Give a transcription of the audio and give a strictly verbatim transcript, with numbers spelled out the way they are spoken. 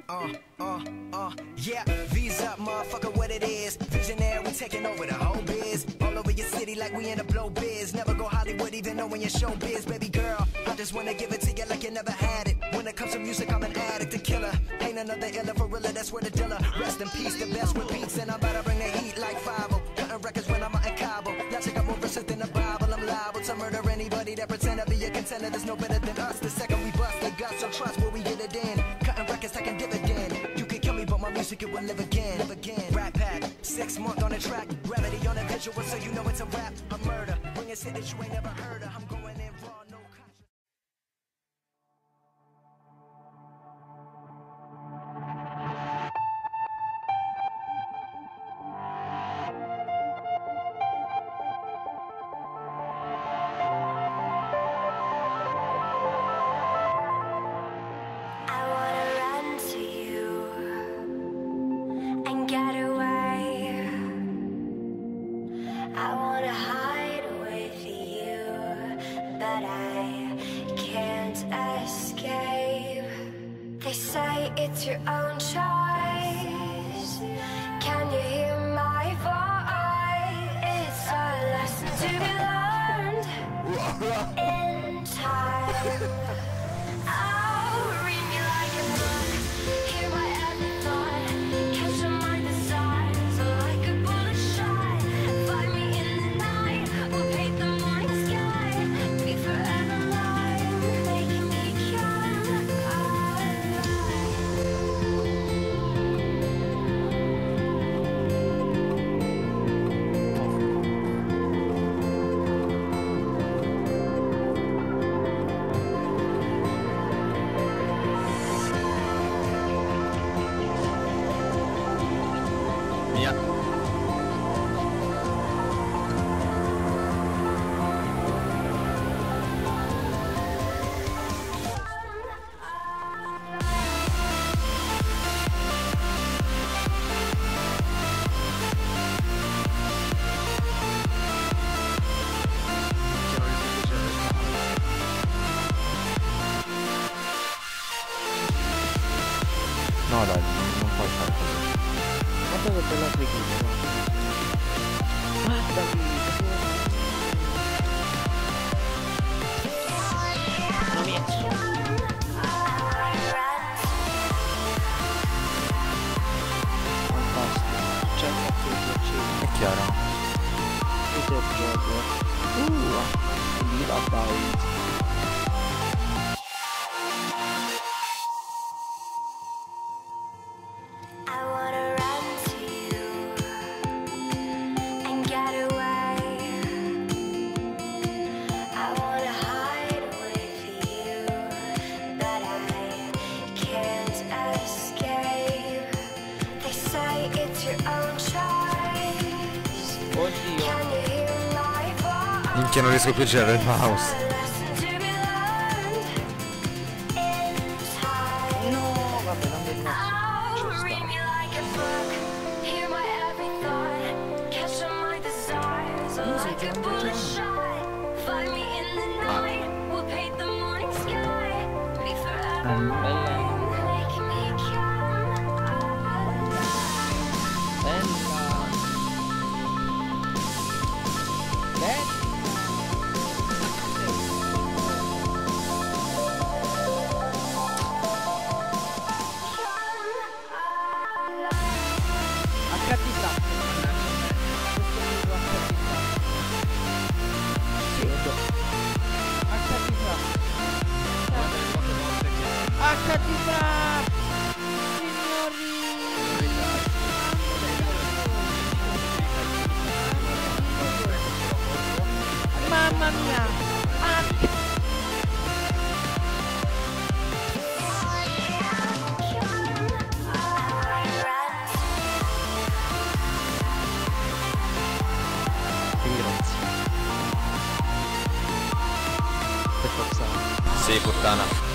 uh, uh, uh, yeah, Visa, motherfucker, what it is. Visionaire, we taking over the whole biz. All over your city like we in a blow biz. Never go Hollywood even though when you're show biz. Baby girl, I just wanna give it to you like you never had it. When it comes to music, I'm an addict, a killer. Ain't another illa for real, that's where the dealer. Rest in peace, the best with beats. And I'm about to bring the heat like five oh. Cutting records when I'm out in Cabo. Y'all check out more verses than the Bible. I'm liable to murder anybody that pretend to be a contender. There's no better than us. The second we bust, they got so trust where we get it in. Cutting records like a dividend. You can kill me, but my music it will live again. Live again. Rap pack, six month on the track. Gravity on a visual, so you know it's a rap. A murder. Bring a shit that you ain't never heard of. I'm going in raw, no conscience. They say it's your own choice. Can you hear my voice? It's a lesson to be learned in time. Oh, read me like a book. Hear my every thought. Catch my desires like a bullet shot. Find me in the night. We'll paint the morning sky. Be forever alive, making me come. No dai, non puoi fare così. Guarda che bella trichina. Guarda qui. Non riesci. Fantastico. C'è il fatto di piacere. È chiaro. Questo è il gioco. Uh, quindi va bene. Oddio. Minchia, non riesco più a girare il mouse. No, vabbè, non mi Mamma mia! Ah. Grazie. Per forza. Sì, puttana.